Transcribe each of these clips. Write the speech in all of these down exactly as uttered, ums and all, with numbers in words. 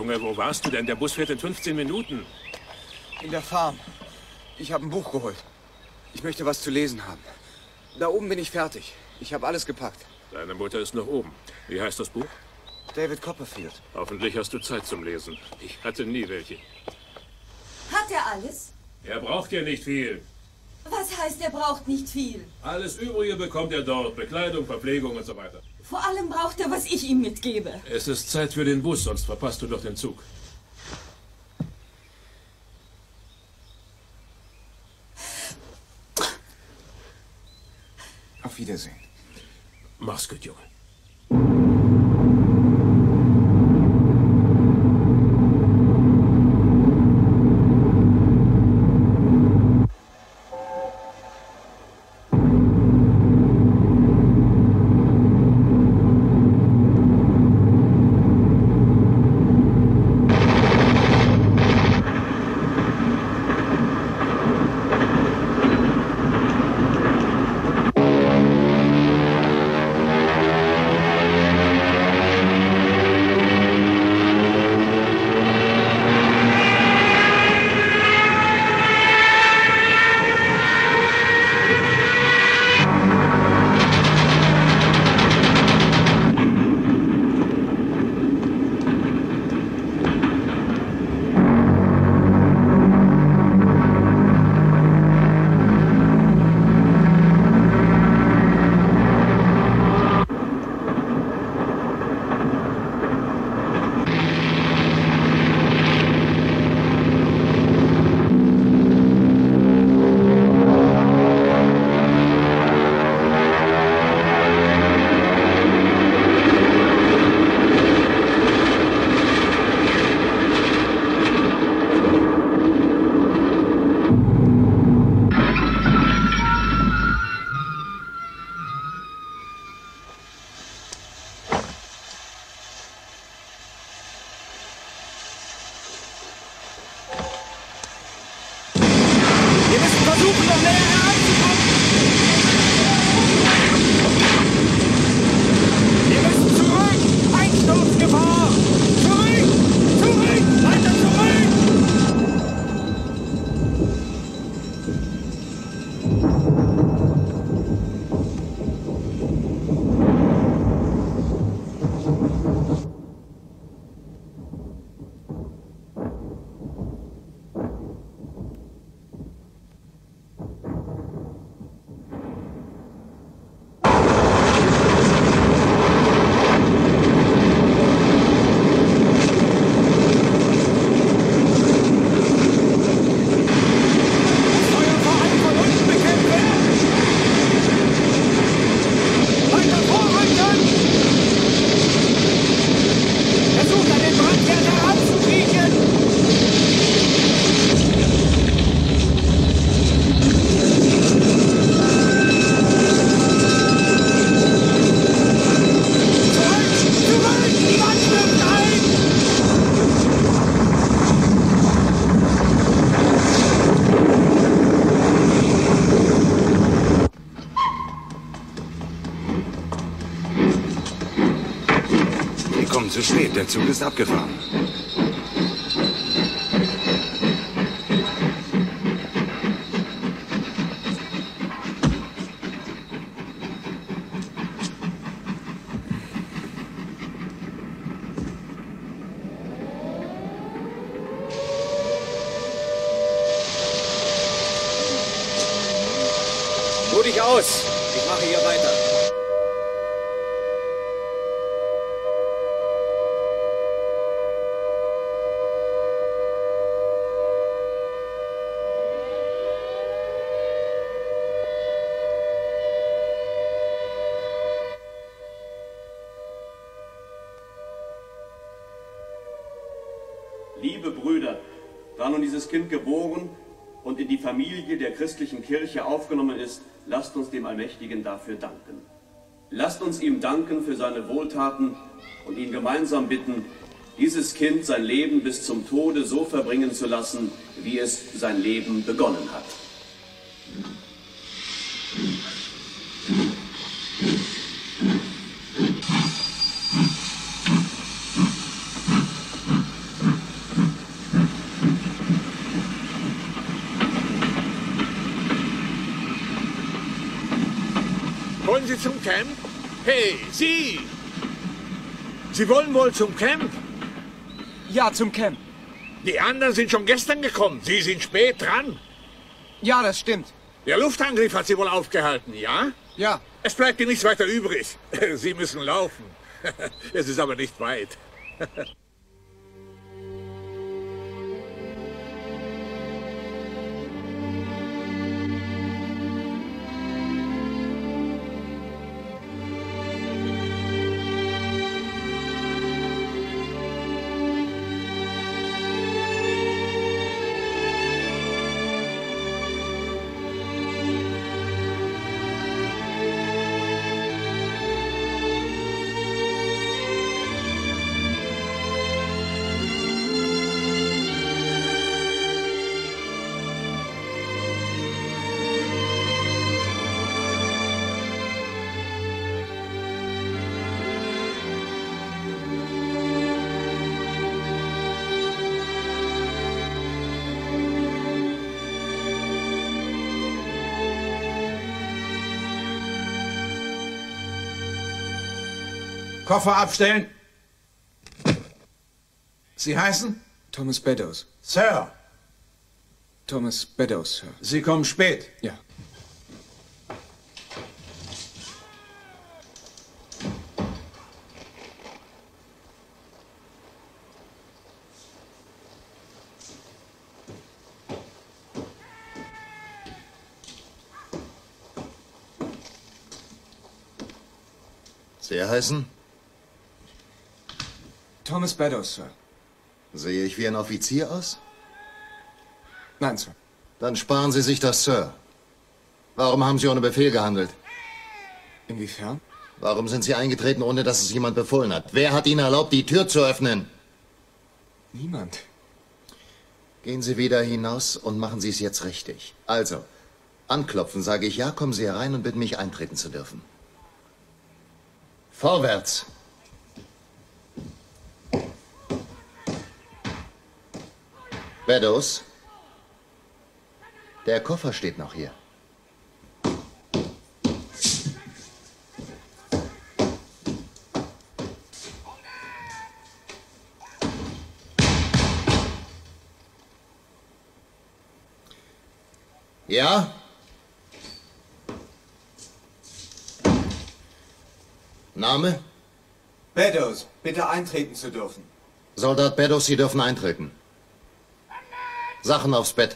Junge, wo warst du denn? Der Bus fährt in fünfzehn Minuten. In der Farm. Ich habe ein Buch geholt. Ich möchte was zu lesen haben. Da oben bin ich fertig. Ich habe alles gepackt. Deine Mutter ist noch oben. Wie heißt das Buch? David Copperfield. Hoffentlich hast du Zeit zum Lesen. Ich hatte nie welche. Hat er alles? Er braucht ja nicht viel. Was heißt, er braucht nicht viel? Alles Übrige bekommt er dort. Bekleidung, Verpflegung und so weiter. Vor allem braucht er, was ich ihm mitgebe. Es ist Zeit für den Bus, sonst verpasst du doch den Zug. Auf Wiedersehen. Mach's gut, Junge. Zu spät, der Zug ist abgefahren. Ruh dich aus. Ich mache hier weiter. Liebe Brüder, da nun dieses Kind geboren und in die Familie der christlichen Kirche aufgenommen ist, lasst uns dem Allmächtigen dafür danken. Lasst uns ihm danken für seine Wohltaten und ihn gemeinsam bitten, dieses Kind sein Leben bis zum Tode so verbringen zu lassen, wie es sein Leben begonnen hat. Wollen Sie zum Camp? Hey, Sie! Sie wollen wohl zum Camp? Ja, zum Camp. Die anderen sind schon gestern gekommen. Sie sind spät dran. Ja, das stimmt. Der Luftangriff hat Sie wohl aufgehalten, ja? Ja. Es bleibt Ihnen nichts weiter übrig. Sie müssen laufen. Es ist aber nicht weit. Koffer abstellen. Sie heißen? Thomas Beddoes. Sir. Thomas Beddoes, Sir. Sie kommen spät. Ja. Sie heißen? Thomas Beddoes, Sir. Sehe ich wie ein Offizier aus? Nein, Sir. Dann sparen Sie sich das, Sir. Warum haben Sie ohne Befehl gehandelt? Inwiefern? Warum sind Sie eingetreten, ohne dass es jemand befohlen hat? Wer hat Ihnen erlaubt, die Tür zu öffnen? Niemand. Gehen Sie wieder hinaus und machen Sie es jetzt richtig. Also, anklopfen, sage ich ja, kommen Sie herein und bitten mich eintreten zu dürfen. Vorwärts! Beddoes, der Koffer steht noch hier. Ja? Name? Beddoes, bitte eintreten zu dürfen. Soldat Beddoes, Sie dürfen eintreten. Sachen aufs Bett.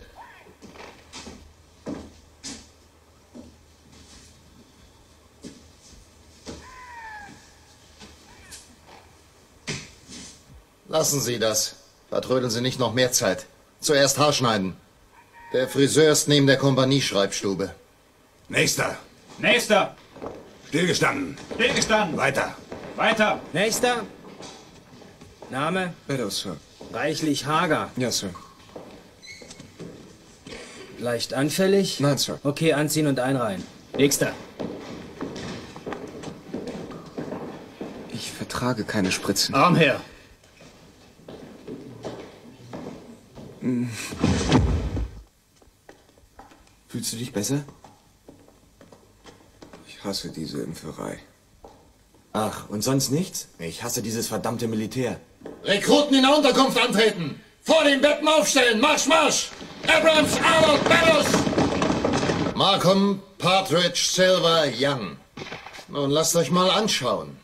Lassen Sie das. Vertrödeln Sie nicht noch mehr Zeit. Zuerst Haarschneiden. Der Friseur ist neben der Kompanieschreibstube. Nächster. Nächster. Stillgestanden. Stillgestanden. Weiter. Weiter. Nächster. Name? Beddoes, Sir. Reichlich hager. Ja, Sir. Leicht anfällig? Nein, Sir. Okay, anziehen und einreihen. Nächster. Ich vertrage keine Spritzen. Arm her. Hm. Fühlst du dich besser? Ich hasse diese Impferei. Ach, und sonst nichts? Ich hasse dieses verdammte Militär. Rekruten in der Unterkunft antreten! Vor den Betten aufstellen! Marsch, marsch! Abrams, Arnold, Beddoes! Markham, Partridge, Silver, Young. Nun lasst euch mal anschauen.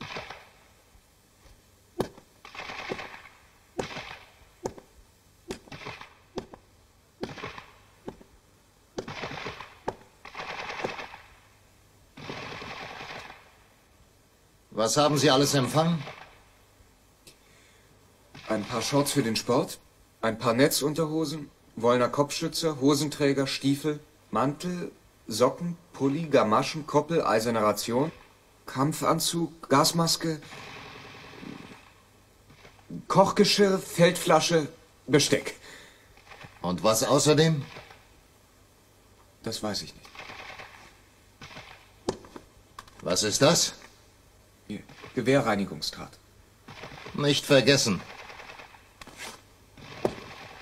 Was haben Sie alles empfangen? Ein paar Shorts für den Sport, ein paar Netzunterhosen, wollener Kopfschützer, Hosenträger, Stiefel, Mantel, Socken, Pulli, Gamaschen, Koppel, eiserne Ration, Kampfanzug, Gasmaske, Kochgeschirr, Feldflasche, Besteck. Und was außerdem? Das weiß ich nicht. Was ist das? Hier, Gewehrreinigungsdraht. Nicht vergessen.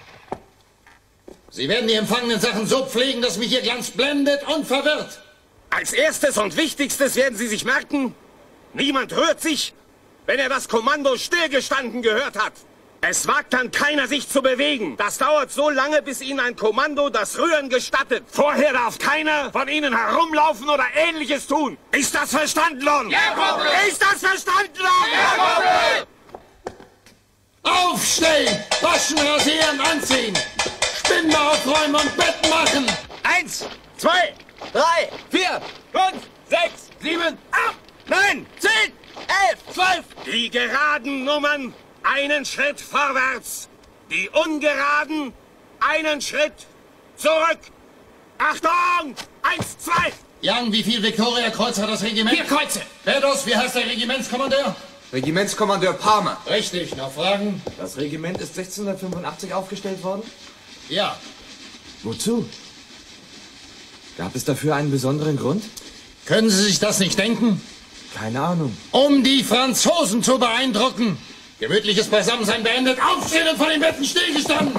Sie werden die empfangenen Sachen so pflegen, dass mich Ihr Glanz blendet und verwirrt. Als erstes und wichtigstes werden Sie sich merken, niemand rührt sich, wenn er das Kommando stillgestanden gehört hat. Es wagt dann keiner, sich zu bewegen. Das dauert so lange, bis Ihnen ein Kommando das Rühren gestattet. Vorher darf keiner von Ihnen herumlaufen oder Ähnliches tun. Ist das verstanden worden? Ja, Korporal! Ist das verstanden worden? Ja, Korporal! Aufstehen! Waschen, rasieren, anziehen! Spinde aufräumen und Bett machen! Eins, zwei, drei, vier, fünf, sechs, sieben, acht, neun, zehn, elf, zwölf. Die geraden Nummern einen Schritt vorwärts. Die ungeraden einen Schritt zurück. Achtung! Eins, zwei. Young, wie viel Viktoria-Kreuz hat das Regiment? Vier Kreuze. Berdos, wie heißt der Regimentskommandeur? Regimentskommandeur Palmer. Richtig, noch Fragen? Das Regiment ist sechzehnhundertfünfundachtzig aufgestellt worden? Ja. Wozu? Gab es dafür einen besonderen Grund? Können Sie sich das nicht denken? Keine Ahnung. Um die Franzosen zu beeindrucken. Gemütliches Beisammensein beendet. Aufstehen und von den Betten stillgestanden.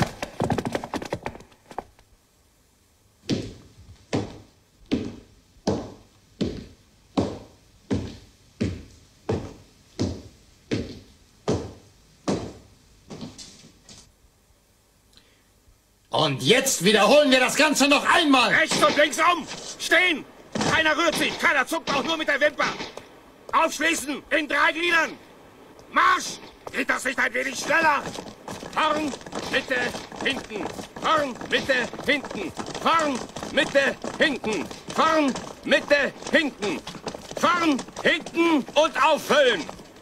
Und jetzt wiederholen wir das Ganze noch einmal. Rechts und links um. Stehen. Keiner rührt sich. Keiner zuckt auch nur mit der Wimper. Aufschließen. In drei Gliedern. Marsch! Geht das nicht ein wenig schneller? Vorn, Mitte, hinten. Vorn, Mitte, hinten. Vorn, Mitte, hinten. Vorn, Mitte, hinten. Vorn, hinten und auffüllen.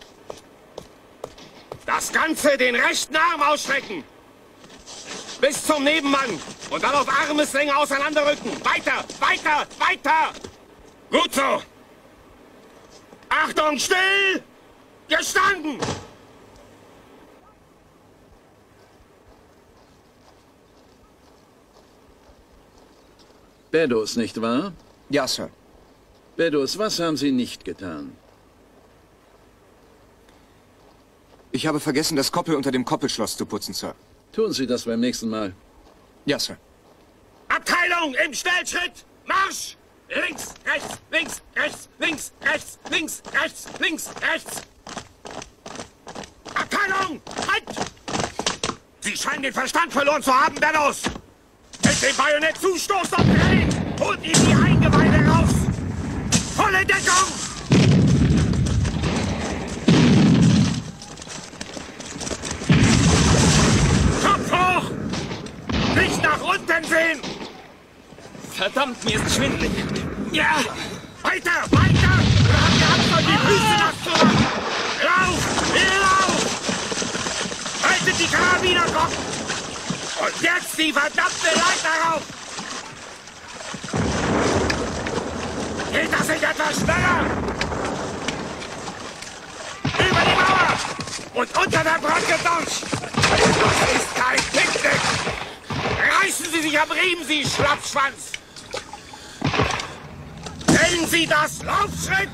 Das Ganze den rechten Arm ausstrecken. Bis zum Nebenmann. Und dann auf Armeslänge auseinanderrücken. Weiter, weiter, weiter. Gut so. Achtung, still! Gestanden! Beddoes, nicht wahr? Ja, Sir. Beddoes, was haben Sie nicht getan? Ich habe vergessen, das Koppel unter dem Koppelschloss zu putzen, Sir. Tun Sie das beim nächsten Mal. Ja, Sir. Abteilung im Schnellschritt! Marsch! Links, rechts, links, rechts, links, rechts, links, rechts, links, rechts! Abteilung! Halt! Sie scheinen den Verstand verloren zu haben, Beddoes! Mit dem Bajonett zustoßen und drehen! Holt ihm die Eingeweide raus! Volle Deckung! Kopf hoch! Nicht nach unten sehen! Verdammt, mir ist schwindelig. Ja! Weiter, weiter! Oder habt ihr Angst, euch die Füße nass zu machen? Lauf! Lauf! Haltet die Karabiner trocken! Und jetzt die verdammte Leiter rauf! Geht das nicht etwas schneller? Über die Mauer! Und unter der Brücke durch! Das ist kein Picknick! Reißen Sie sich am Riemen, Sie Schlappschwanz! Nennen Sie das Laufschritt?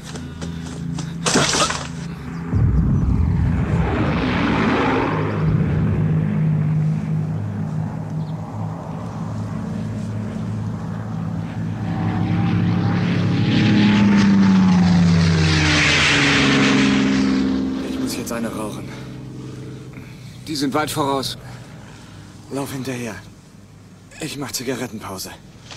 Ich muss jetzt eine rauchen. Die sind weit voraus. Lauf hinterher. Ich mach Zigarettenpause.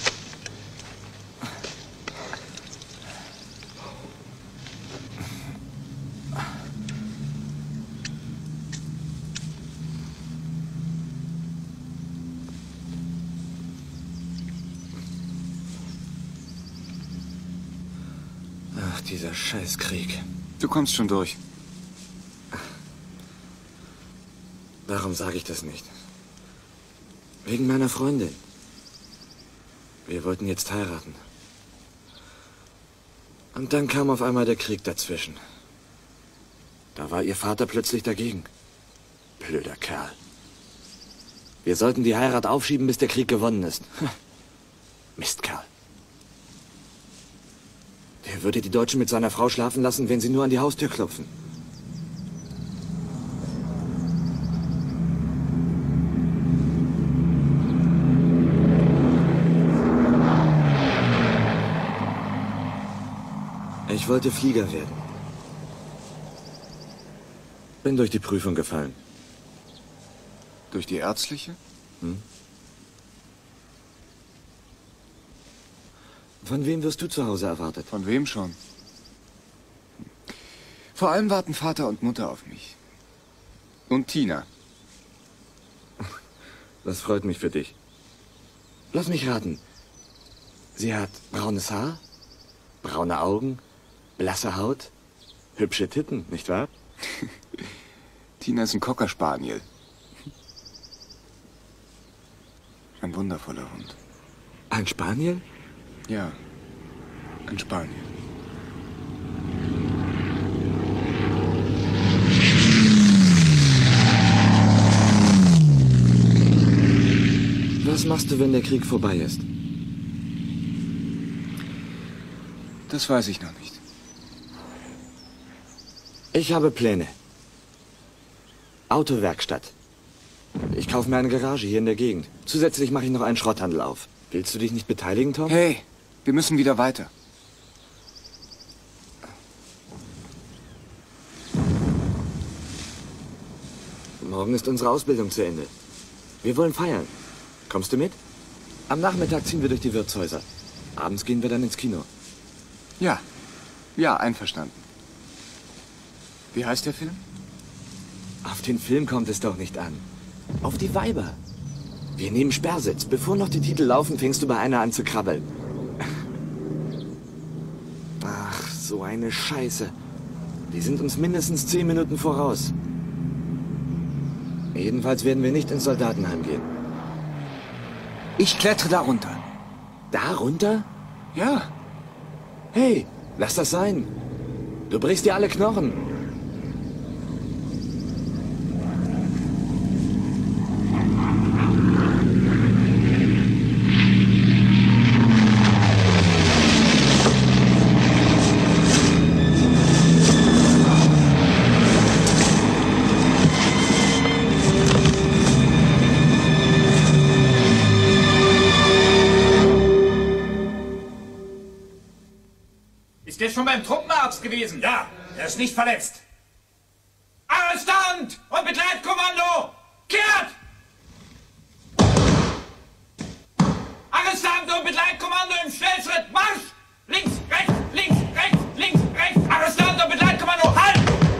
Ach, dieser Scheißkrieg. Du kommst schon durch. Warum sage ich das nicht? Wegen meiner Freundin. Wir wollten jetzt heiraten. Und dann kam auf einmal der Krieg dazwischen. Da war ihr Vater plötzlich dagegen. Blöder Kerl. Wir sollten die Heirat aufschieben, bis der Krieg gewonnen ist. Mistkerl. Der würde die Deutschen mit seiner Frau schlafen lassen, wenn sie nur an die Haustür klopfen. Ich wollte Flieger werden. Bin durch die Prüfung gefallen. Durch die ärztliche? Hm? Von wem wirst du zu Hause erwartet? Von wem schon? Vor allem warten Vater und Mutter auf mich. Und Tina. Das freut mich für dich. Lass mich raten. Sie hat braunes Haar, braune Augen, blasse Haut, hübsche Titten, nicht wahr? Tina ist ein Cocker Spaniel. Ein wundervoller Hund. Ein Spaniel? Ja, ein Spaniel. Was machst du, wenn der Krieg vorbei ist? Das weiß ich noch nicht. Ich habe Pläne. Autowerkstatt. Ich kaufe mir eine Garage hier in der Gegend. Zusätzlich mache ich noch einen Schrotthandel auf. Willst du dich nicht beteiligen, Tom? Hey, wir müssen wieder weiter. Morgen ist unsere Ausbildung zu Ende. Wir wollen feiern. Kommst du mit? Am Nachmittag ziehen wir durch die Wirtshäuser. Abends gehen wir dann ins Kino. Ja, ja, einverstanden. Wie heißt der Film? Auf den Film kommt es doch nicht an. Auf die Weiber. Wir nehmen Sperrsitz. Bevor noch die Titel laufen, fängst du bei einer an zu krabbeln. Ach, so eine Scheiße. Die sind uns mindestens zehn Minuten voraus. Jedenfalls werden wir nicht ins Soldatenheim gehen. Ich klettere da runter. Da runter? Ja. Hey, lass das sein. Du brichst dir alle Knochen. Ist der schon beim Truppenarzt gewesen? Ja, er ist nicht verletzt. Arrestant und Begleitkommando! Kehrt! Arrestant und Begleitkommando im Schnellschritt! Marsch! Links, rechts, links, rechts, links, rechts! Arrestant und Begleitkommando! Halt!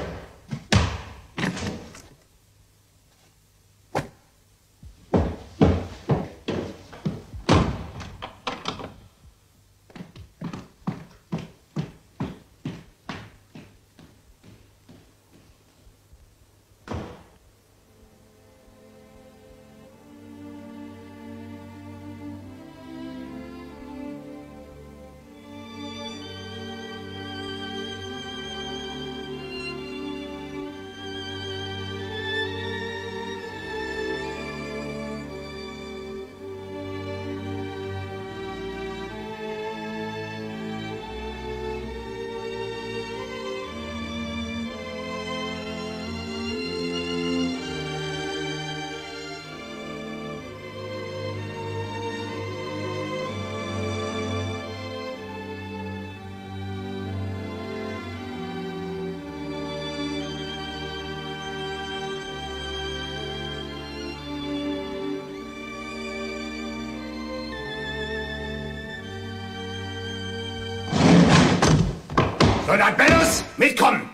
Soldat Bellos, mitkommen!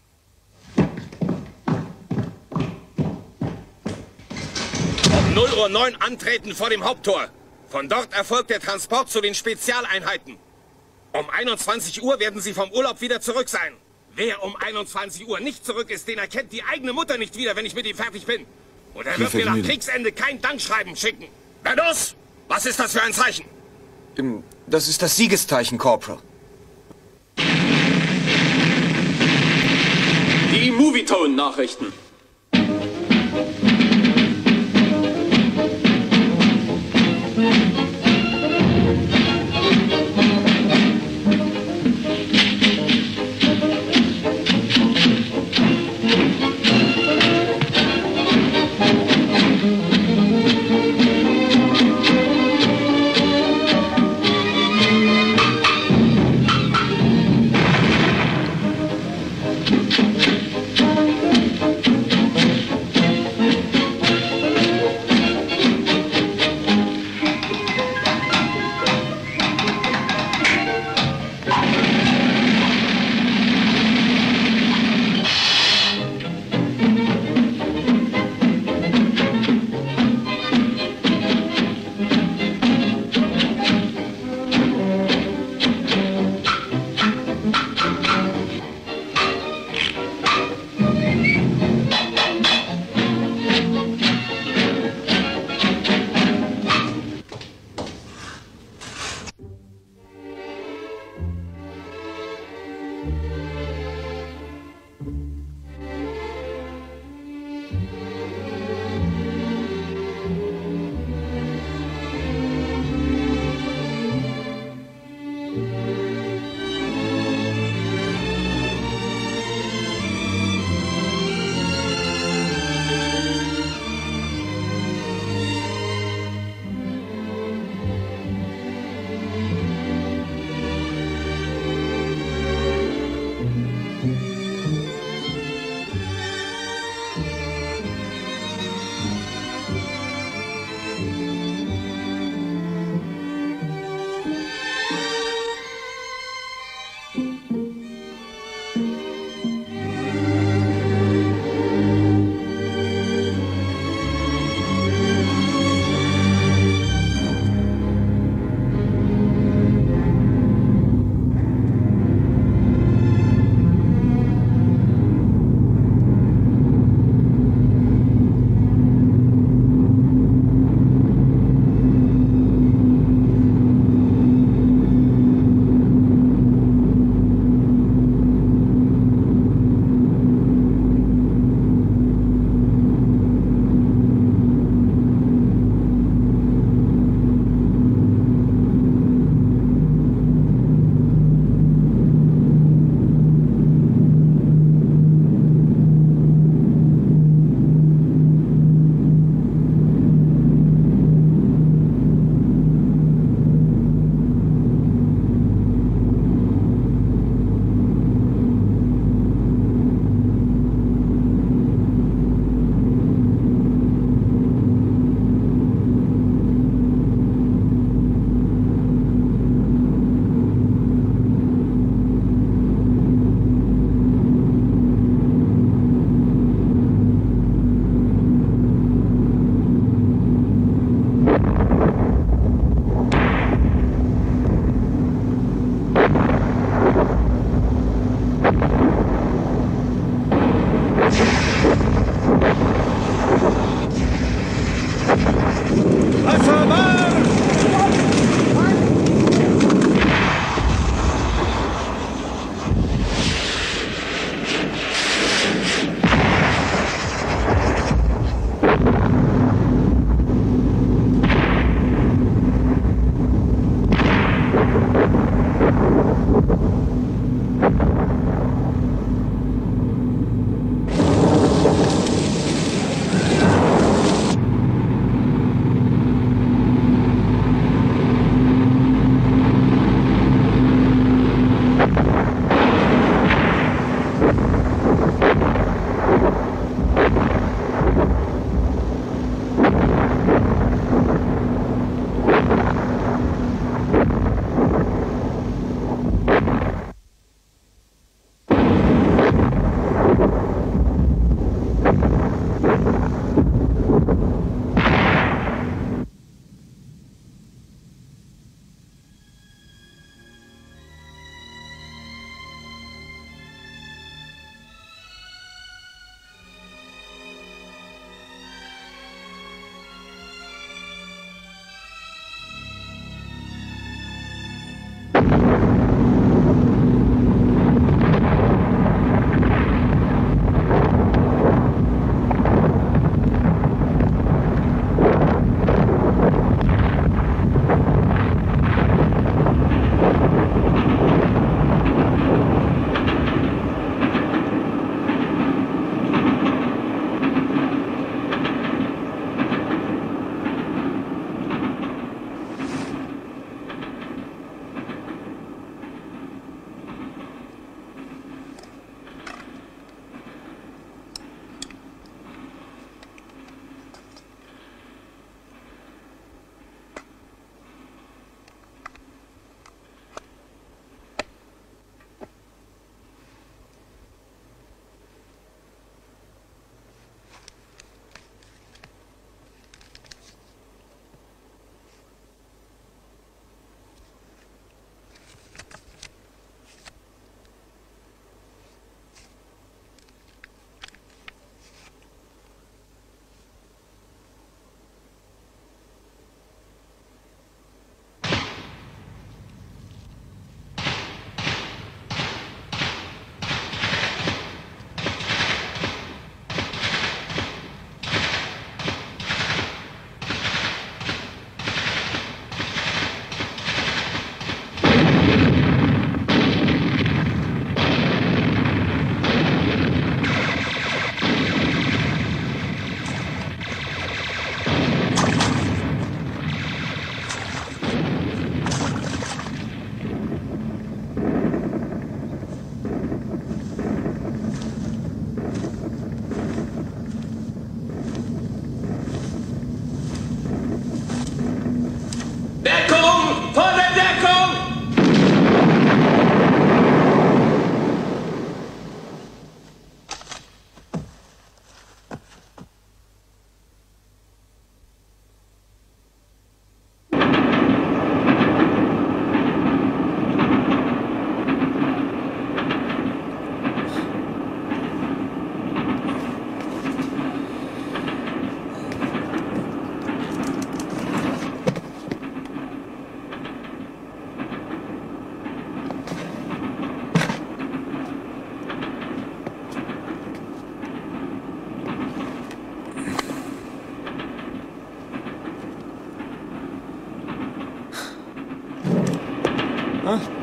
Um null Uhr neun antreten vor dem Haupttor. Von dort erfolgt der Transport zu den Spezialeinheiten. Um einundzwanzig Uhr werden Sie vom Urlaub wieder zurück sein. Wer um einundzwanzig Uhr nicht zurück ist, den erkennt die eigene Mutter nicht wieder, wenn ich mit ihm fertig bin. Und er wird mir nach Kriegsende kein Dankschreiben schicken. Bellos, was ist das für ein Zeichen? Das ist das Siegeszeichen, Corporal. Die Movietone-Nachrichten.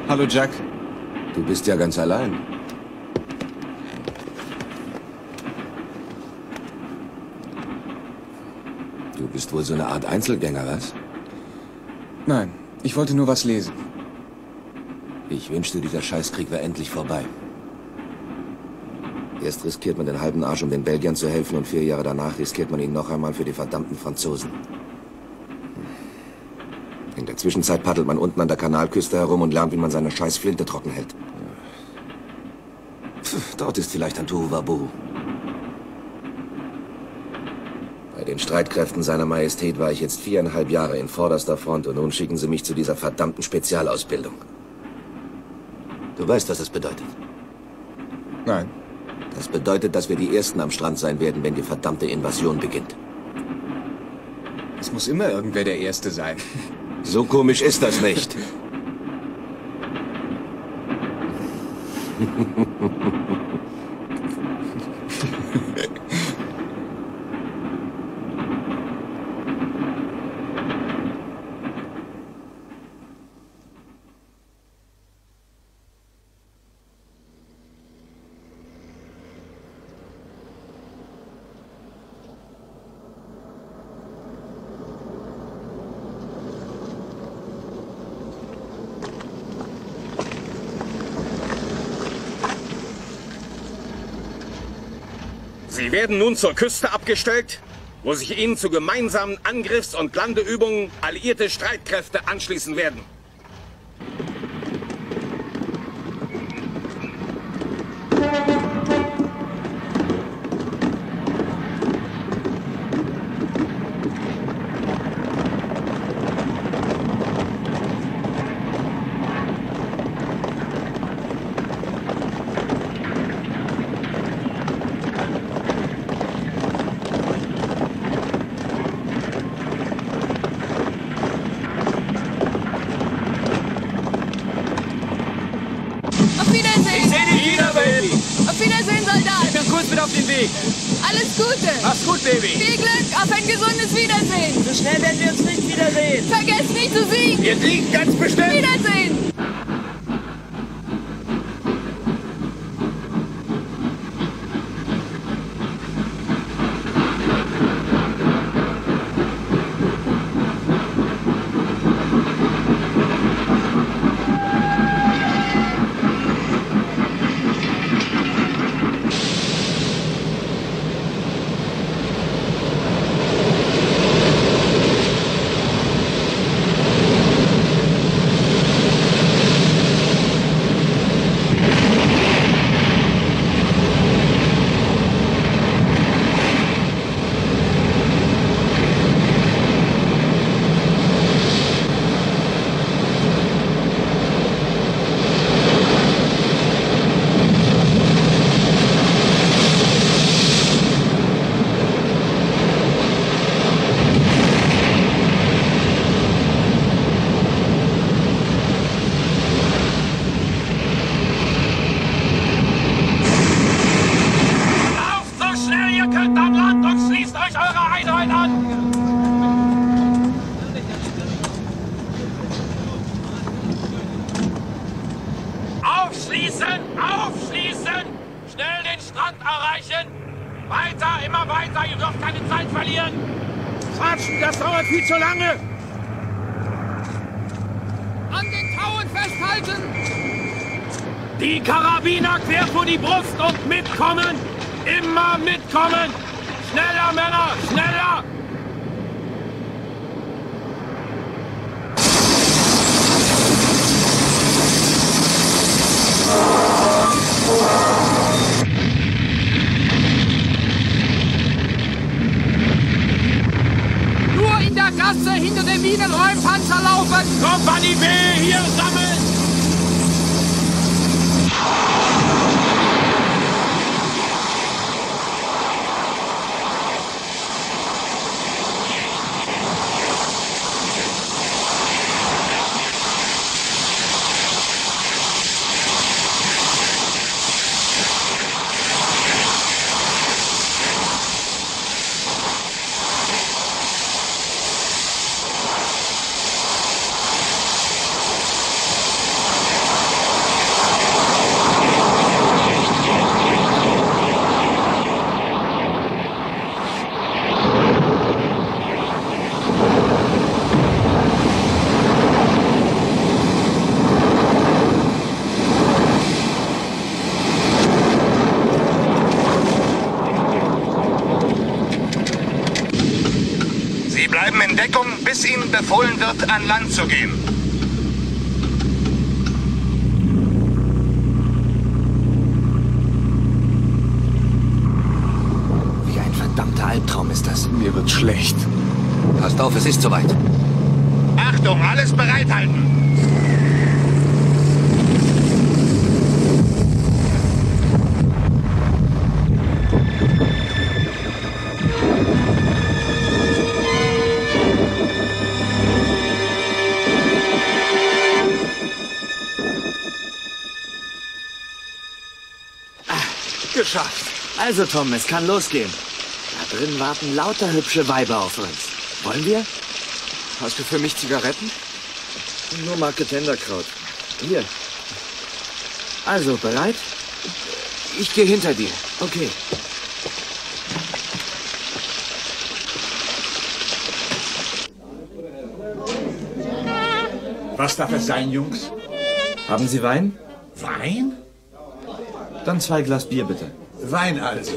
Hallo, Jack. Du bist ja ganz allein. Du bist wohl so eine Art Einzelgänger, was? Nein, ich wollte nur was lesen. Ich wünschte, dieser Scheißkrieg wäre endlich vorbei. Erst riskiert man den halben Arsch, um den Belgiern zu helfen, und vier Jahre danach riskiert man ihn noch einmal für die verdammten Franzosen. In der Zwischenzeit paddelt man unten an der Kanalküste herum und lernt, wie man seine scheiß Flinte trocken hält. Pff, dort ist vielleicht ein Tohuwabohu. Bei den Streitkräften seiner Majestät war ich jetzt viereinhalb Jahre in vorderster Front und nun schicken sie mich zu dieser verdammten Spezialausbildung. Du weißt, was das bedeutet? Nein. Das bedeutet, dass wir die Ersten am Strand sein werden, wenn die verdammte Invasion beginnt. Es muss immer irgendwer der Erste sein. So komisch ist das nicht. Sie werden nun zur Küste abgestellt, wo sich Ihnen zu gemeinsamen Angriffs- und Landeübungen alliierte Streitkräfte anschließen werden. Alles Gute! Mach's gut, Baby! Viel Glück! Auf ein gesundes Wiedersehen! So schnell werden wir uns nicht wiedersehen! Vergesst nicht zu siegen! Wir siegen ganz bestimmt! Wiedersehen! Aufschließen! Aufschließen! Schnell den Strand erreichen! Weiter, immer weiter! Ihr dürft keine Zeit verlieren! Quatschen, das dauert viel zu lange! An den Tauen festhalten! Die Karabiner quer vor die Brust und mitkommen! Immer mitkommen! Schneller, Männer! Schneller! Nur in der Gasse hinter dem Minenräumpanzer laufen! Kompanie B, hier sammeln! Deckung, bis Ihnen befohlen wird, an Land zu gehen. Wie ein verdammter Albtraum ist das. Mir wird schlecht. Passt auf, es ist soweit. Achtung, alles bereithalten! Geschafft. Also, Tom, es kann losgehen. Da drin warten lauter hübsche Weiber auf uns. Wollen wir? Hast du für mich Zigaretten? Nur Marketenderkraut. Hier. Also, bereit? Ich gehe hinter dir. Okay. Was darf es sein, Jungs? Haben Sie Wein? Wein? Dann zwei Glas Bier, bitte. Wein also.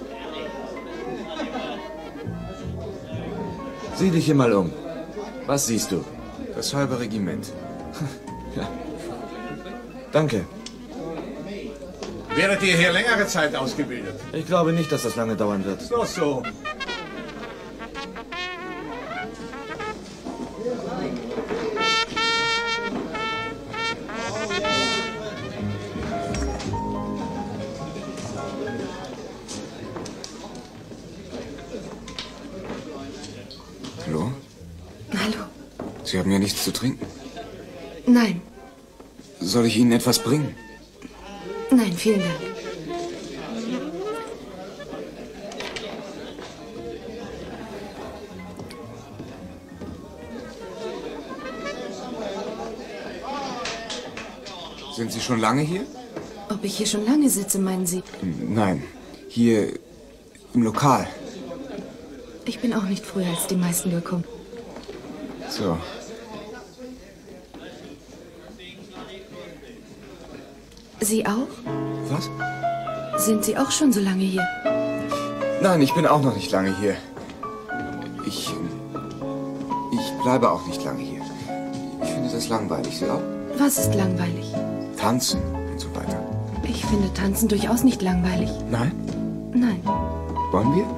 Sieh dich hier mal um. Was siehst du? Das halbe Regiment. Ja. Danke. Werdet ihr hier längere Zeit ausgebildet? Ich glaube nicht, dass das lange dauern wird. So, so. Hallo? Hallo. Sie haben ja nichts zu trinken. Nein, Soll ich Ihnen etwas bringen? nein, vielen Dank. Sind Sie schon lange hier? Ob ich hier schon lange sitze, meinen Sie? Nein, hier im Lokal. Ich bin auch nicht früher als die meisten gekommen. So. Sie auch? Was? Sind Sie auch schon so lange hier? Nein, ich bin auch noch nicht lange hier. Ich. Ich bleibe auch nicht lange hier. Ich finde das langweilig. Sie auch? Was ist langweilig? Tanzen und so weiter. Ich finde Tanzen durchaus nicht langweilig. Nein? Nein. Wollen wir?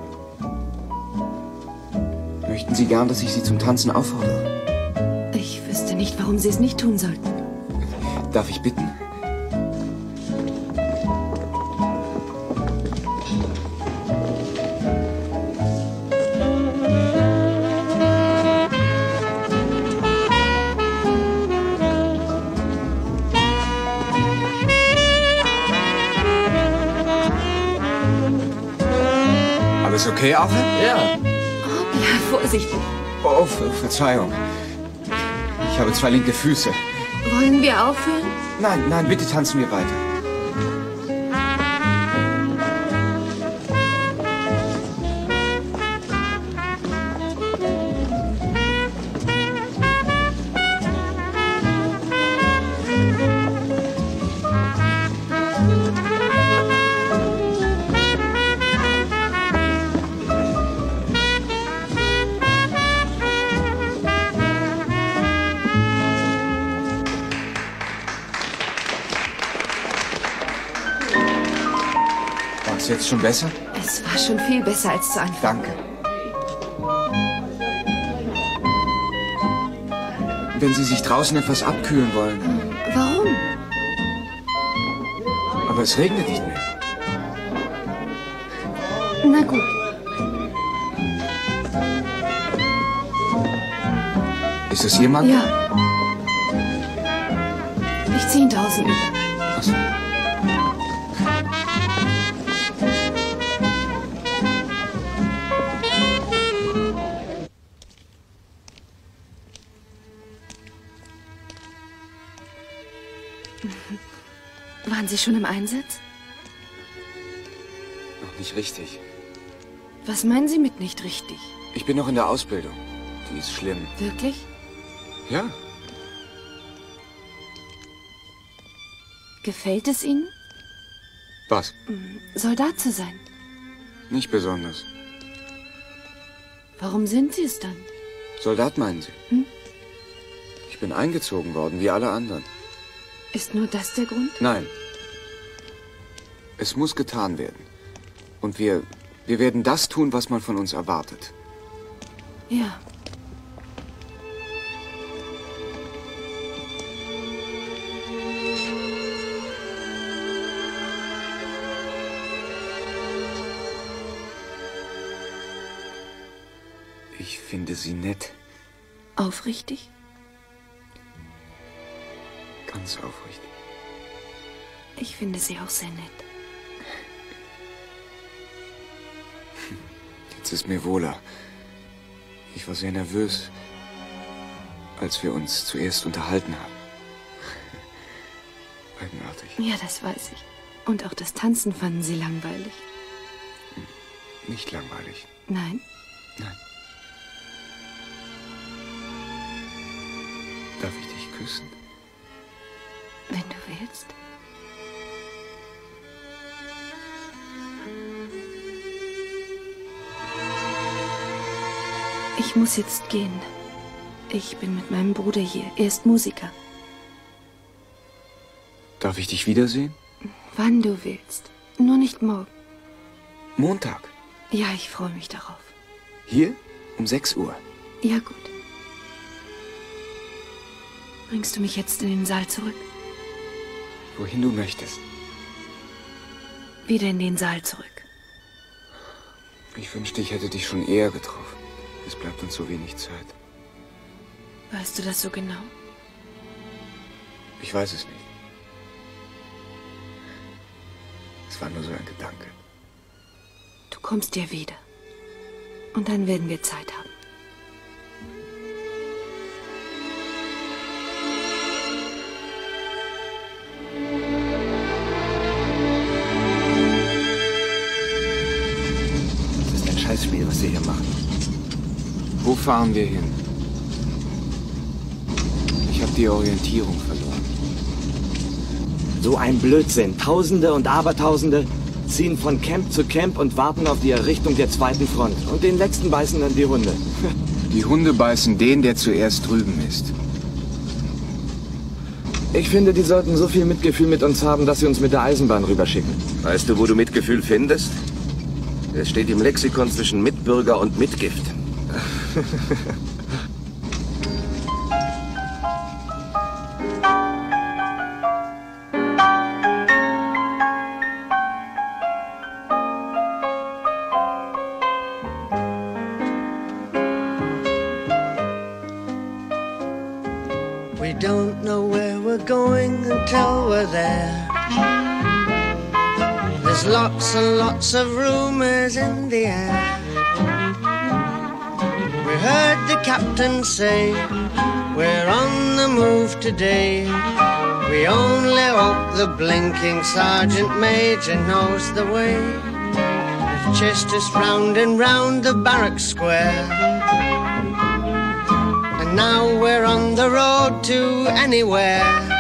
Möchten Sie gern, dass ich Sie zum Tanzen auffordere? Ich wüsste nicht, warum Sie es nicht tun sollten. Darf ich bitten? Alles okay, Arthur? Ja. Hoppla, vorsichtig. Oh, Ver Verzeihung. Ich habe zwei linke Füße. Wollen wir aufhören? Nein, nein, bitte tanzen wir weiter. Ist jetzt schon besser? Es war schon viel besser als zu Anfang. Danke. Wenn Sie sich draußen etwas abkühlen wollen. Warum? Aber es regnet nicht mehr. Na gut. Ist das Ihr Mann? Ja. Ich ziehe ihn draußen über. Ach so. Waren Sie schon im Einsatz? Noch nicht richtig. Was meinen Sie mit nicht richtig? Ich bin noch in der Ausbildung. Die ist schlimm. Wirklich? Ja. Gefällt es Ihnen, Was? Soldat zu sein? Nicht besonders. Warum sind Sie es dann? Soldat meinen Sie? Hm? Ich bin eingezogen worden, wie alle anderen. Ist nur das der Grund? Nein. Es muss getan werden. Und wir, wir werden das tun, was man von uns erwartet. Ja. Ich finde Sie nett. Aufrichtig? Ganz aufrichtig. Ich finde Sie auch sehr nett. Jetzt ist mir wohler. Ich war sehr nervös, als wir uns zuerst unterhalten haben. Eigenartig. Ja, das weiß ich. Und auch das Tanzen fanden Sie langweilig. Nicht langweilig. Nein? Nein. Darf ich dich küssen? Wenn du willst. Ich muss jetzt gehen. Ich bin mit meinem Bruder hier. Er ist Musiker. Darf ich dich wiedersehen? Wann du willst. Nur nicht morgen. Montag? Ja, ich freue mich darauf. Hier? Um sechs Uhr? Ja, gut. Bringst du mich jetzt in den Saal zurück? Wohin du möchtest. Wieder in den Saal zurück. Ich wünschte, ich hätte dich schon eher getroffen. Es bleibt uns so wenig Zeit. Weißt du das so genau? Ich weiß es nicht. Es war nur so ein Gedanke. Du kommst ja wieder. Und dann werden wir Zeit haben. Das ist ein Scheißspiel, was Sie hier machen. Wo fahren wir hin? Ich habe die Orientierung verloren. So ein Blödsinn. Tausende und Abertausende ziehen von Camp zu Camp und warten auf die Errichtung der zweiten Front. Und den letzten beißen dann die Hunde. Die Hunde beißen den, der zuerst drüben ist. Ich finde, die sollten so viel Mitgefühl mit uns haben, dass sie uns mit der Eisenbahn rüberschicken. Weißt du, wo du Mitgefühl findest? Es steht im Lexikon zwischen Mitbürger und Mitgift. We don't know where we're going until we're there. There's lots and lots of rumors in the air. We heard the captain say, we're on the move today. We only hope the blinking sergeant major knows the way. They've chased us round and round the barrack square. And now we're on the road to anywhere.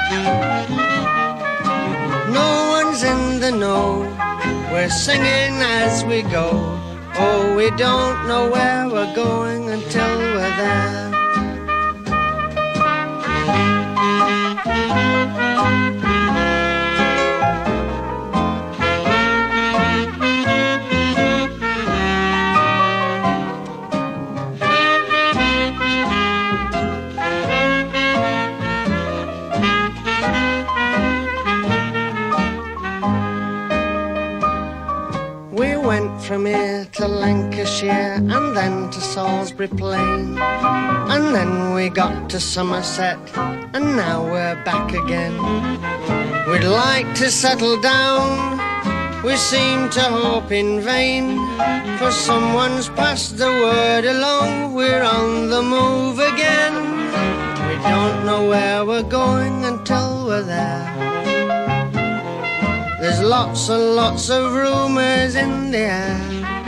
No one's in the know. We're singing as we go. Oh, we don't know where we're going until we're there. From here to Lancashire and then to Salisbury Plain, and then we got to Somerset and now we're back again. We'd like to settle down, we seem to hope in vain, for someone's passed the word along, we're on the move again. We don't know where we're going until we're there. There's lots and lots of rumors in the air.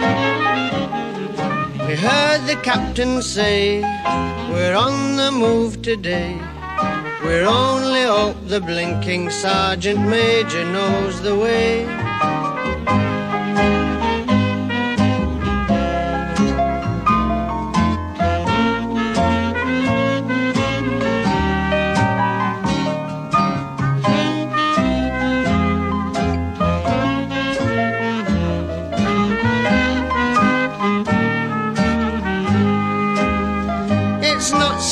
We heard the captain say, we're on the move today. We're only hope the blinking sergeant major knows the way.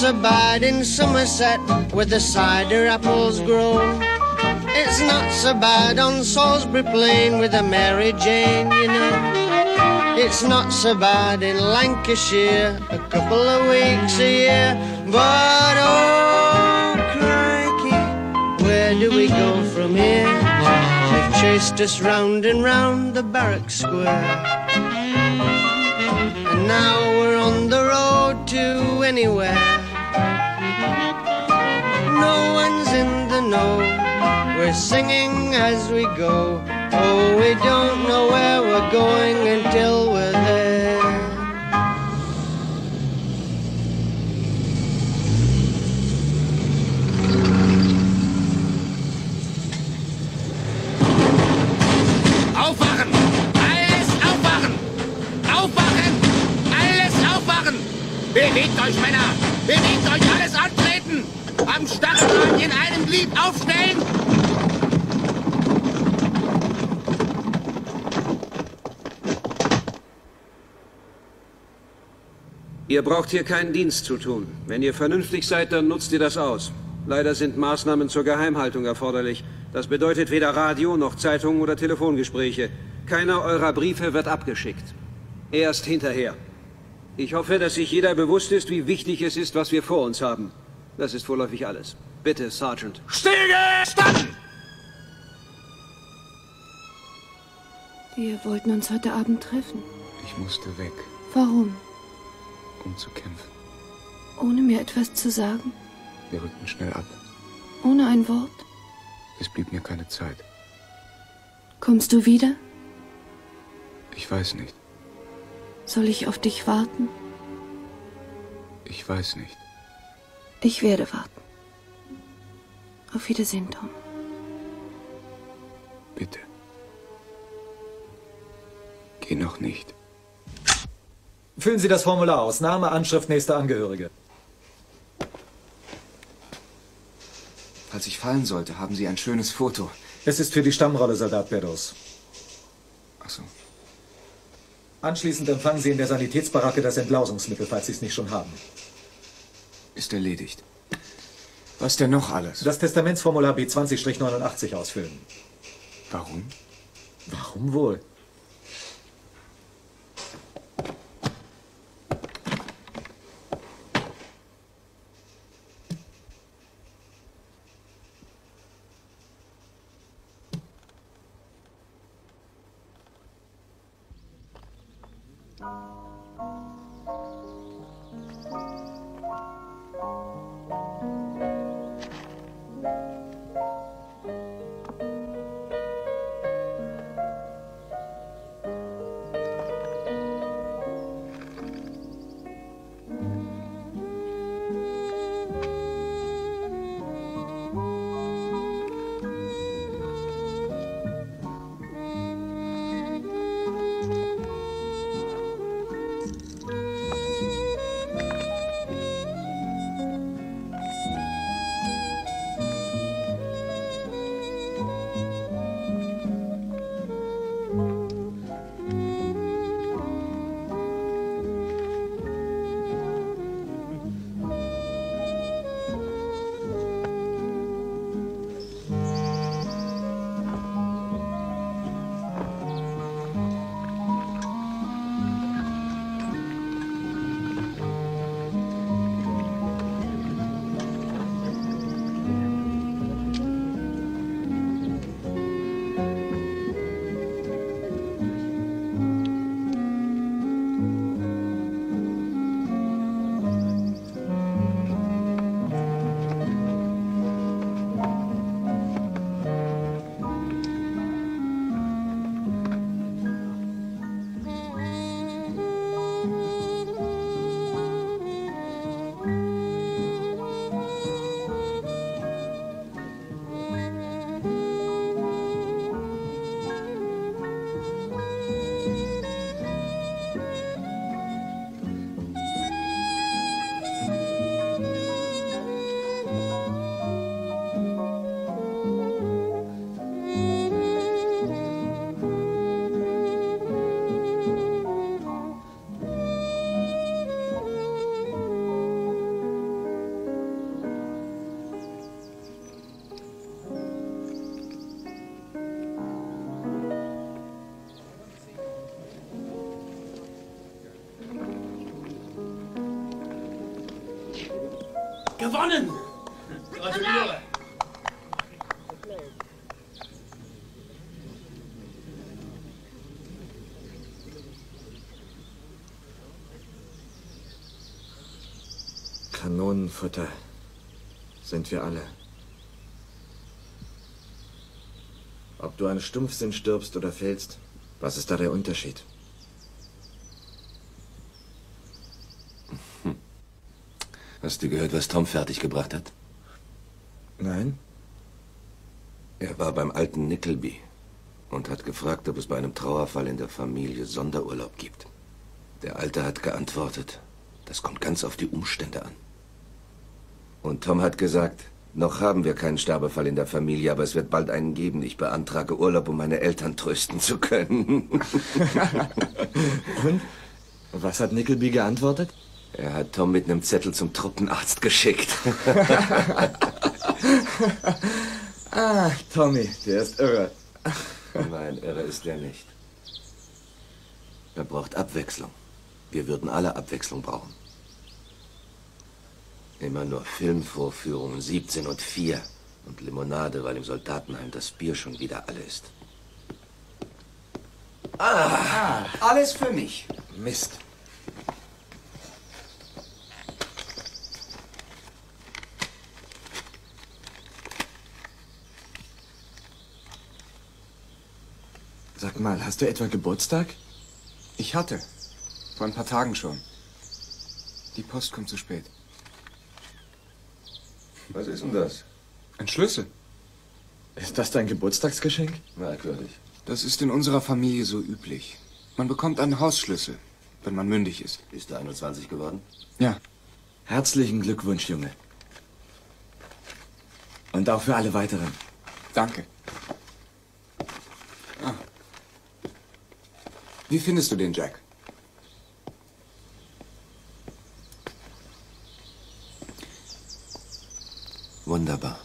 so bad in Somerset where the cider apples grow. It's not so bad on Salisbury Plain with a Mary Jane, you know. It's not so bad in Lancashire a couple of weeks a year. But oh, crikey, where do we go from here? They've chased us round and round the barrack square. And now we're on the road to anywhere. No one's in the know. We're singing as we go. Oh, we don't know where we're going until we're there. Aufwachen! Alles aufwachen! Aufwachen! Alles aufwachen! Bewegt euch, Männer! Bewegt euch, alles antreten! Am Stachelrad in einem Glied aufstellen! Ihr braucht hier keinen Dienst zu tun. Wenn ihr vernünftig seid, dann nutzt ihr das aus. Leider sind Maßnahmen zur Geheimhaltung erforderlich. Das bedeutet weder Radio noch Zeitungen oder Telefongespräche. Keiner eurer Briefe wird abgeschickt. Erst hinterher. Ich hoffe, dass sich jeder bewusst ist, wie wichtig es ist, was wir vor uns haben. Das ist vorläufig alles. Bitte, Sergeant. Stillgestanden! Wir wollten uns heute Abend treffen. Ich musste weg, Warum? um zu kämpfen. Ohne mir etwas zu sagen? Wir rückten schnell ab. Ohne ein Wort? Es blieb mir keine Zeit. Kommst du wieder? Ich weiß nicht. Soll ich auf dich warten? Ich weiß nicht. Ich werde warten. Auf Wiedersehen, Tom. Bitte. Geh noch nicht. Füllen Sie das Formular aus. Name, Anschrift, nächster Angehörige. Falls ich fallen sollte, haben Sie ein schönes Foto. Es ist für die Stammrolle, Soldat Beddoes. Ach so. Anschließend empfangen Sie in der Sanitätsbaracke das Entlausungsmittel, falls Sie es nicht schon haben. Ist erledigt. Was denn noch alles? Das Testamentsformular B zwanzig neunundachtzig ausfüllen. Warum? Warum wohl? Gewonnen! Gratuliere! Kanonenfutter sind wir alle. Ob du an Stumpfsinn stirbst oder fällst, was ist da der Unterschied? Hm. Hast du gehört, was Tom fertiggebracht hat? Nein. Er war beim alten Nickleby und hat gefragt, ob es bei einem Trauerfall in der Familie Sonderurlaub gibt. Der Alte hat geantwortet, das kommt ganz auf die Umstände an. Und Tom hat gesagt, noch haben wir keinen Sterbefall in der Familie, aber es wird bald einen geben. Ich beantrage Urlaub, um meine Eltern trösten zu können. Und? Was hat Nickleby geantwortet? Er hat Tom mit einem Zettel zum Truppenarzt geschickt. Ah, Tommy, der ist irre. Nein, irre ist er nicht. Er braucht Abwechslung. Wir würden alle Abwechslung brauchen. Immer nur Filmvorführungen, siebzehn und vier. Und Limonade, weil im Soldatenheim das Bier schon wieder alle ist. Ah, alles für mich. Mist. Sag mal, hast du etwa Geburtstag? Ich hatte. Vor ein paar Tagen schon. Die Post kommt zu spät. Was ist denn das? Ein Schlüssel. Ist das dein Geburtstagsgeschenk? Merkwürdig. Das ist in unserer Familie so üblich. Man bekommt einen Hausschlüssel, wenn man mündig ist. Bist du einundzwanzig geworden? Ja. Herzlichen Glückwunsch, Junge. Und auch für alle weiteren. Danke. Ah. Wie findest du den Jack? Wunderbar.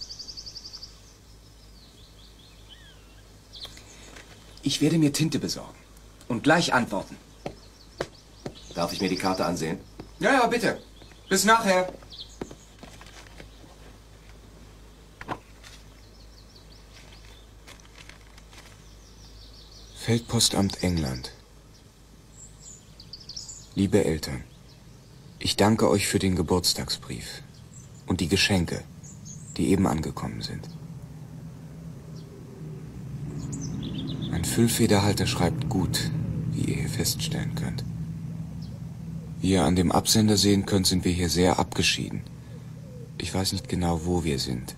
Ich werde mir Tinte besorgen und gleich antworten. Darf ich mir die Karte ansehen? Ja, ja, bitte. Bis nachher. Feldpostamt England. Liebe Eltern, ich danke euch für den Geburtstagsbrief und die Geschenke, die eben angekommen sind. Mein Füllfederhalter schreibt gut, wie ihr hier feststellen könnt. Wie ihr an dem Absender sehen könnt, sind wir hier sehr abgeschieden. Ich weiß nicht genau, wo wir sind.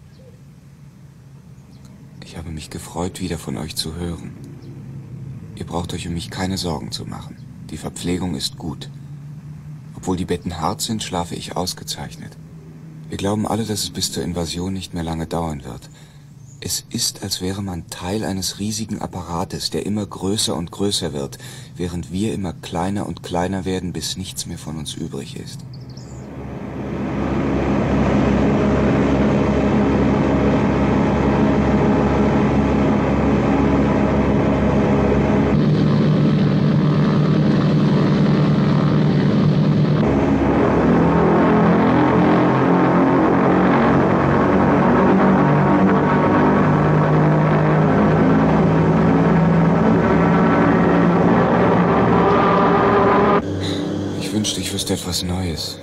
Ich habe mich gefreut, wieder von euch zu hören. Ihr braucht euch um mich keine Sorgen zu machen. Die Verpflegung ist gut. Obwohl die Betten hart sind, schlafe ich ausgezeichnet. Wir glauben alle, dass es bis zur Invasion nicht mehr lange dauern wird. Es ist, als wäre man Teil eines riesigen Apparates, der immer größer und größer wird, während wir immer kleiner und kleiner werden, bis nichts mehr von uns übrig ist. Etwas Neues.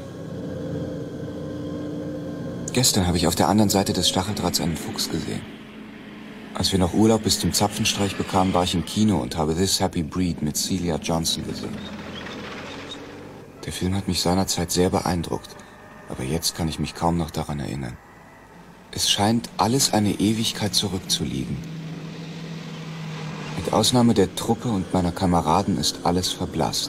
Gestern habe ich auf der anderen Seite des Stacheldrahts einen Fuchs gesehen. Als wir noch Urlaub bis zum Zapfenstreich bekamen, war ich im Kino und habe This Happy Breed mit Celia Johnson gesehen. Der Film hat mich seinerzeit sehr beeindruckt, aber jetzt kann ich mich kaum noch daran erinnern. Es scheint alles eine Ewigkeit zurückzuliegen. Mit Ausnahme der Truppe und meiner Kameraden ist alles verblasst.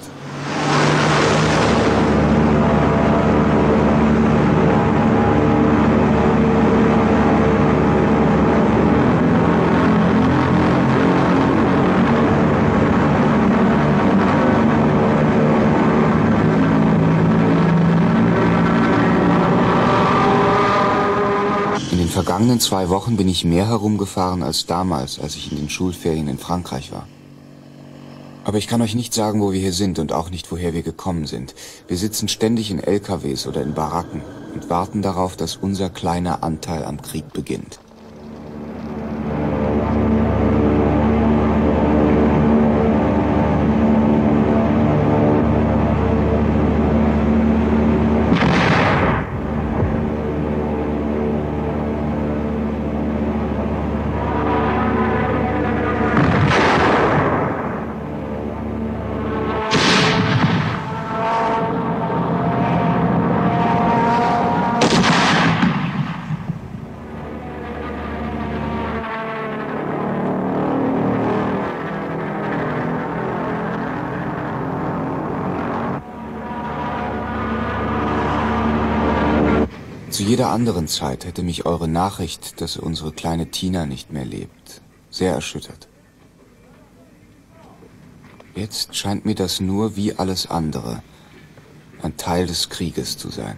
In den vergangenen zwei Wochen bin ich mehr herumgefahren als damals, als ich in den Schulferien in Frankreich war. Aber ich kann euch nicht sagen, wo wir hier sind und auch nicht, woher wir gekommen sind. Wir sitzen ständig in L K Ws oder in Baracken, und warten darauf, dass unser kleiner Anteil am Krieg beginnt. Zu jeder anderen Zeit hätte mich eure Nachricht, dass unsere kleine Tina nicht mehr lebt, sehr erschüttert. Jetzt scheint mir das nur wie alles andere ein Teil des Krieges zu sein.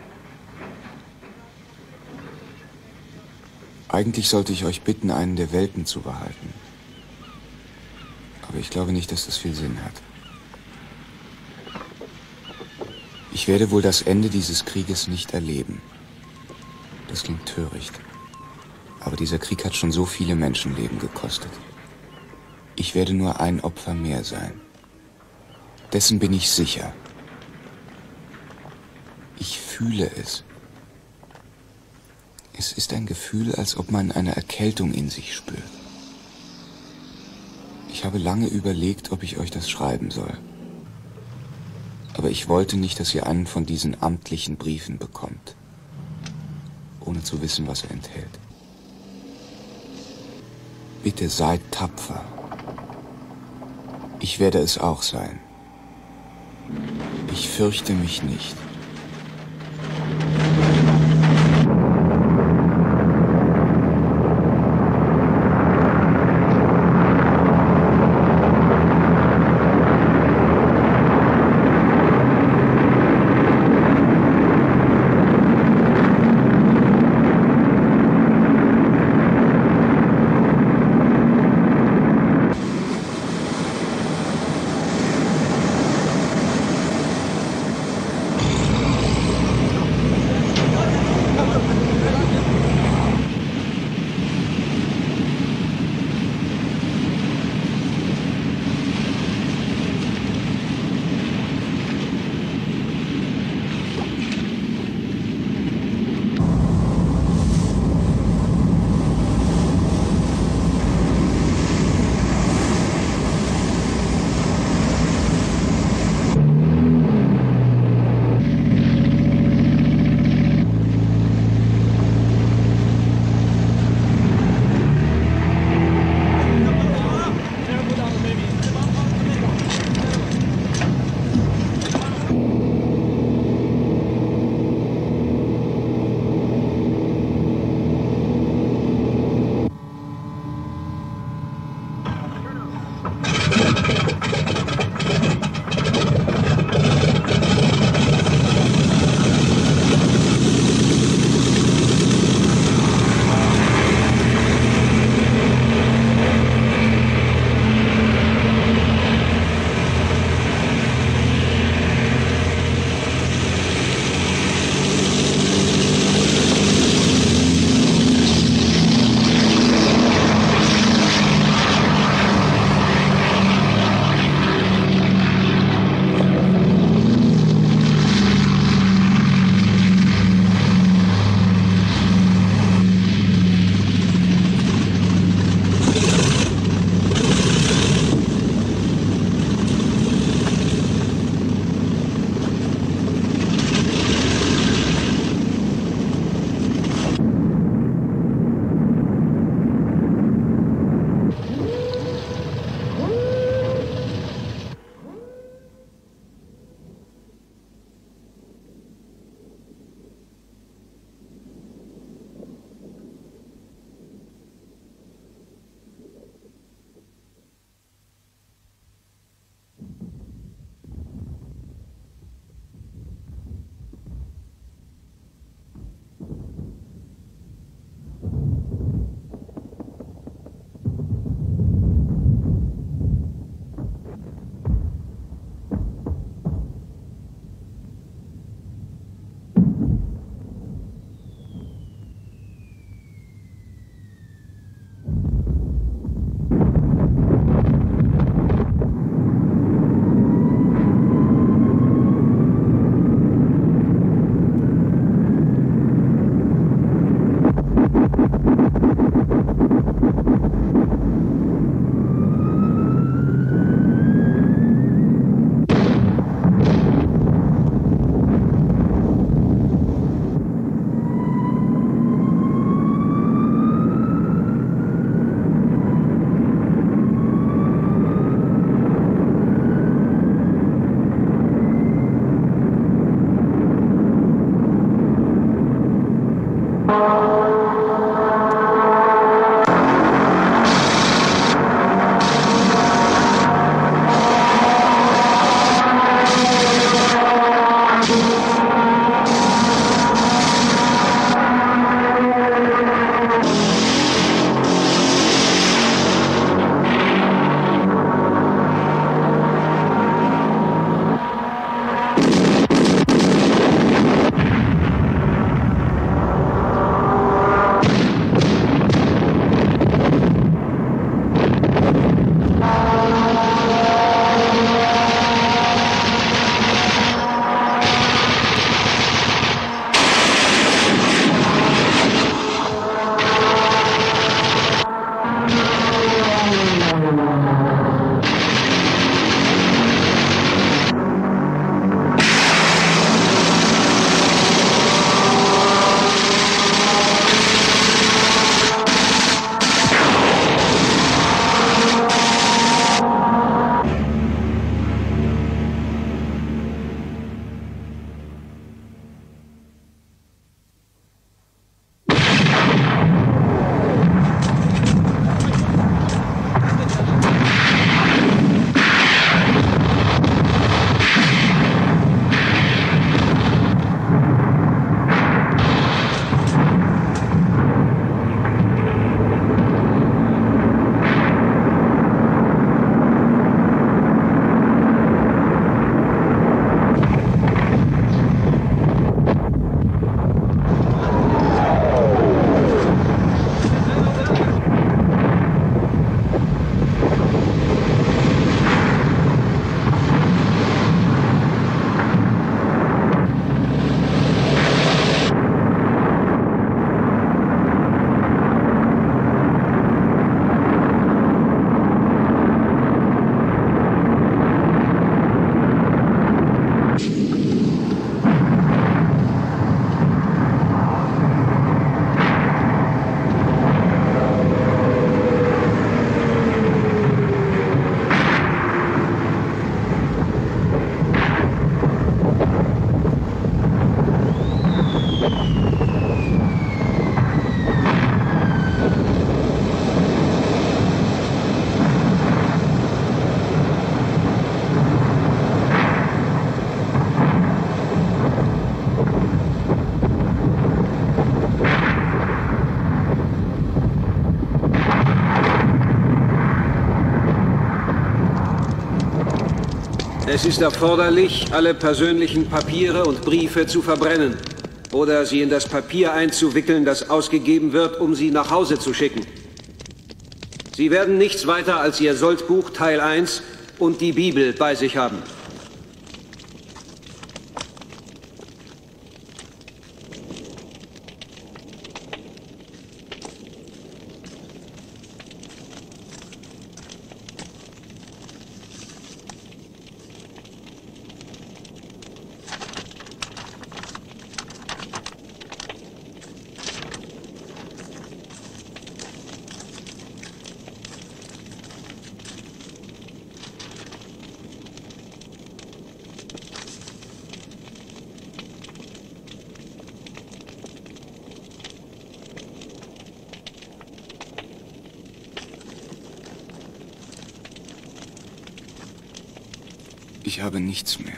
Eigentlich sollte ich euch bitten, einen der Welpen zu behalten. Aber ich glaube nicht, dass das viel Sinn hat. Ich werde wohl das Ende dieses Krieges nicht erleben. Das klingt töricht. Aber dieser Krieg hat schon so viele Menschenleben gekostet. Ich werde nur ein Opfer mehr sein. Dessen bin ich sicher. Ich fühle es. Es ist ein Gefühl, als ob man eine Erkältung in sich spürt. Ich habe lange überlegt, ob ich euch das schreiben soll. Aber ich wollte nicht, dass ihr einen von diesen amtlichen Briefen bekommt, ohne zu wissen, was er enthält. Bitte seid tapfer. Ich werde es auch sein. Ich fürchte mich nicht. Es ist erforderlich, alle persönlichen Papiere und Briefe zu verbrennen oder sie in das Papier einzuwickeln, das ausgegeben wird, um sie nach Hause zu schicken. Sie werden nichts weiter als Ihr Soldbuch Teil eins und die Bibel bei sich haben. Ich habe nichts mehr.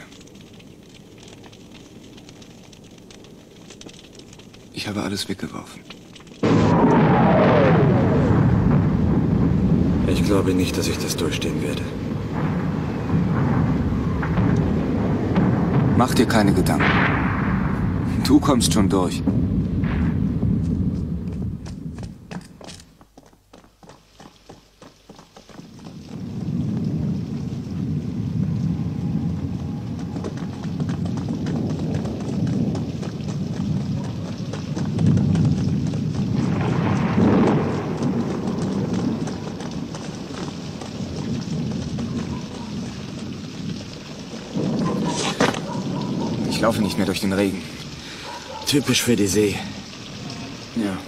Ich habe alles weggeworfen. Ich glaube nicht, dass ich das durchstehen werde. Mach dir keine Gedanken. Du kommst schon durch. Ich laufe nicht mehr durch den Regen. Typisch für die See. Ja.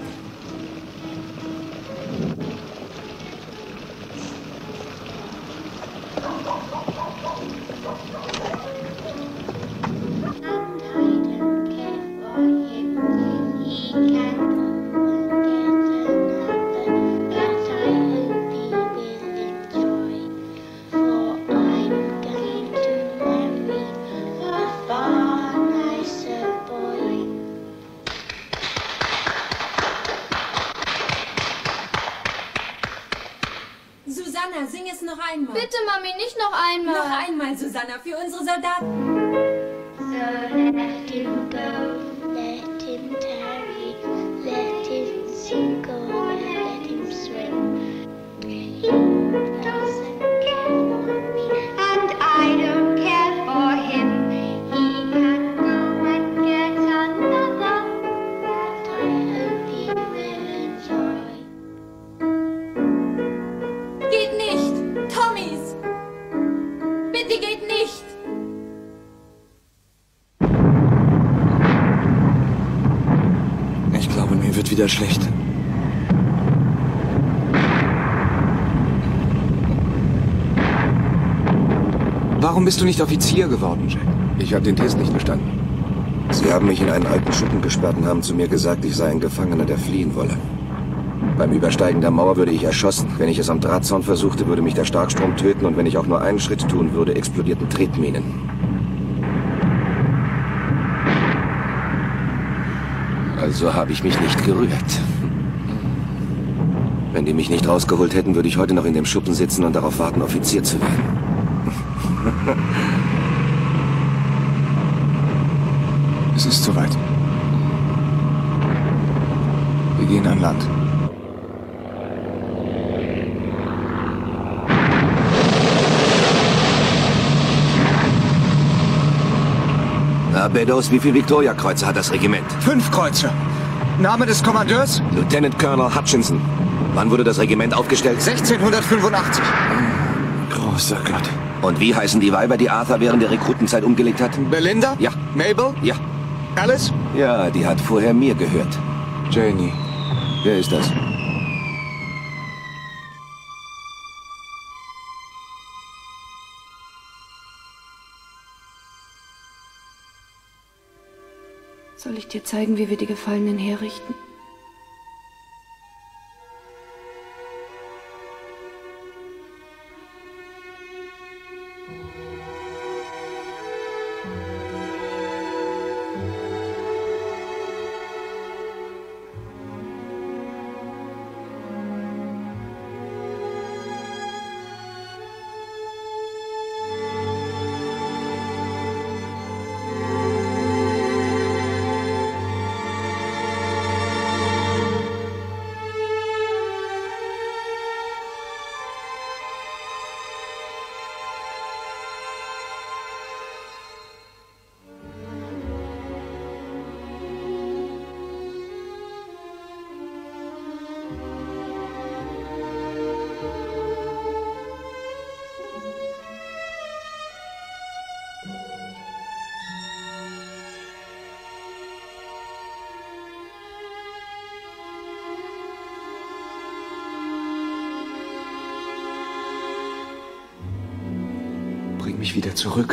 Susanna, sing es noch einmal. Bitte, Mami, nicht noch einmal. Noch einmal, Susanna, für unsere Soldaten. So let him go, let him tarry, let him sink or let him swim. He doesn't care for me, and I don't care for him. He can go and get another, but I hope he will enjoy. Geht nicht! Tommys! Bitte geht nicht! Ich glaube, mir wird wieder schlecht. Warum bist du nicht Offizier geworden, Jack? Ich habe den Test nicht bestanden. Sie haben mich in einen alten Schuppen gesperrt und haben zu mir gesagt, ich sei ein Gefangener, der fliehen wolle. Beim Übersteigen der Mauer würde ich erschossen. Wenn ich es am Drahtzaun versuchte, würde mich der Starkstrom töten. Und wenn ich auch nur einen Schritt tun würde, explodierten Tretminen. Also habe ich mich nicht gerührt. Wenn die mich nicht rausgeholt hätten, würde ich heute noch in dem Schuppen sitzen und darauf warten, Offizier zu werden. Es ist soweit. Wir gehen an Land. Na, Beddoes, wie viele Victoria-Kreuzer hat das Regiment? Fünf Kreuzer. Name des Kommandeurs? Lieutenant Colonel Hutchinson. Wann wurde das Regiment aufgestellt? sechzehnhundertfünfundachtzig. Großer Gott. Und wie heißen die Weiber, die Arthur während der Rekrutenzeit umgelegt hat? Belinda? Ja. Mabel? Ja. Alice? Ja, die hat vorher mir gehört. Janie. Wer ist das? Soll ich dir zeigen, wie wir die Gefallenen herrichten? Bring mich wieder zurück.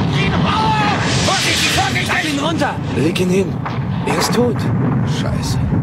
Leg ihn hin. Er ist tot. Scheiße.